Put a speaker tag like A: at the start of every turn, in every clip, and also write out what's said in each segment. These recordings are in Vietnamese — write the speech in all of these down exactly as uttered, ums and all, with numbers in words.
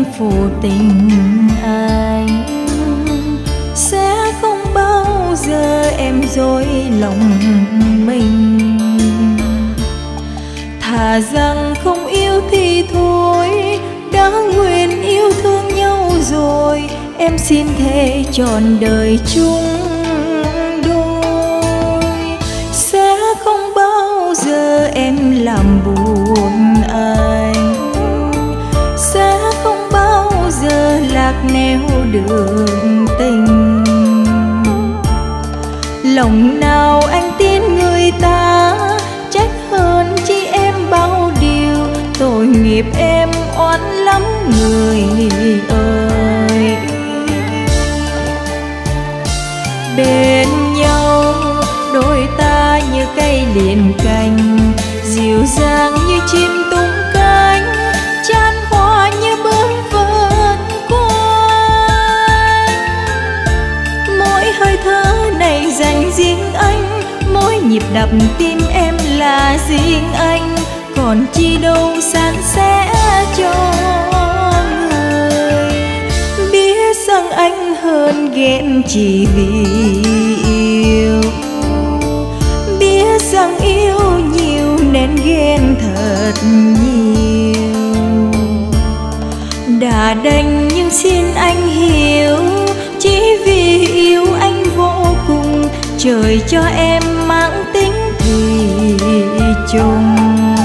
A: phụ tình anh, sẽ không bao giờ em dối lòng mình. Thà rằng không yêu thì thôi, đã nguyện yêu thương nhau rồi, em xin thề trọn đời chung đôi. Sẽ không bao giờ em làm buồn anh, sẽ không bao giờ lạc nẻo đường tình. Lòng nào anh tin người ta, trách hơn chi em bao điều, tội nghiệp em oán lắm người ơi. Bên nhau đôi ta như cây liền cành, dịu dàng như chim tung cánh, chan hoa như bướm vần quanh. Mỗi hơi thở này dành riêng anh, mỗi nhịp đập tim em là riêng anh, còn chi đâu san sẻ cho người. Biết rằng anh hơn ghen chỉ vì yêu, biết rằng yêu nhiều nên ghen thật nhiều. Đã đành nhưng xin anh hiểu, chỉ vì yêu anh vô cùng, trời cho em mãng tính thủy chung.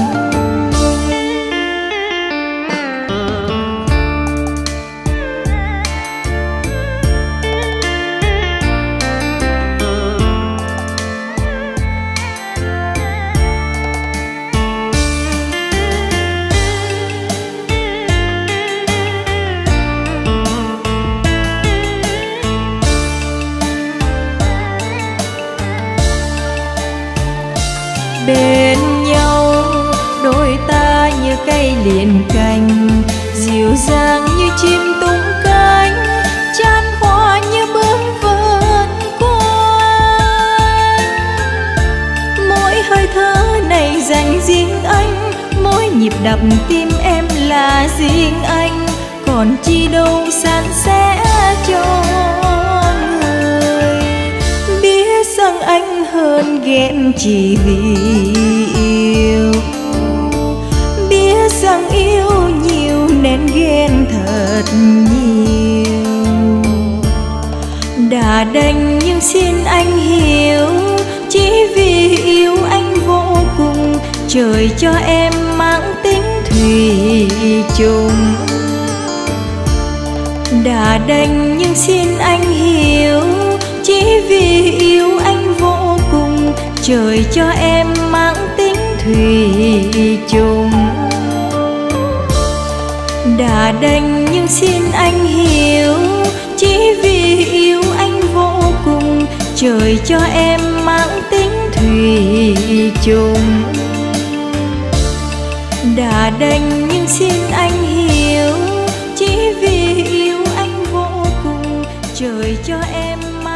A: Bên nhau đôi ta như cây liền cành, dịu dàng như chim tung cánh, chan hoa như bướm vần quanh. Mỗi hơi thở này dành riêng anh, mỗi nhịp đập tim em là riêng anh, còn chi đâu san sẻ cho người. Biết rằng anh hơn ghen chỉ vì yêu, biết rằng yêu nhiều nên ghen thật nhiều. Đã đành nhưng xin anh hiểu, chỉ vì yêu anh vô cùng, trời cho em mãng tính thủy chung. Đã đành nhưng xin anh hiểu, chỉ vì yêu anh vô cùng, trời cho em mãng tính thủy chung. Đã đành nhưng xin anh hiểu, chỉ vì yêu anh vô cùng, trời cho em mãng tính thủy chung. Đã đành nhưng xin anh hiểu, chỉ vì yêu anh vô cùng, trời cho em mãng